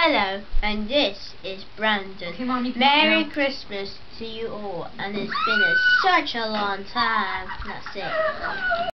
Hello, and this is Brandon. Okay, Mommy, Merry Christmas to you all, and it's been such a long time. That's it.